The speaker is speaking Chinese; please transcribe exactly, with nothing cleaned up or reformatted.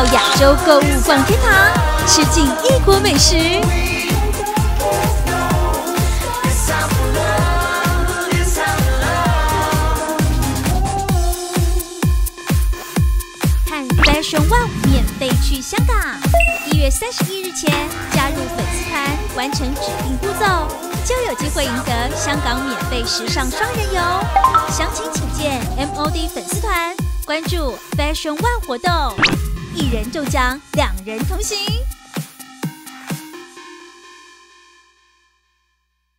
到亚洲购物逛天堂，吃尽异国美食。和 Fashion One 免费去香港，一月三十一日前加入粉丝团，完成指定步骤，就有机会赢得香港免费时尚双人游。详情请见 M O D 粉丝团，关注 Fashion One 活动，一人中奖，两人同行。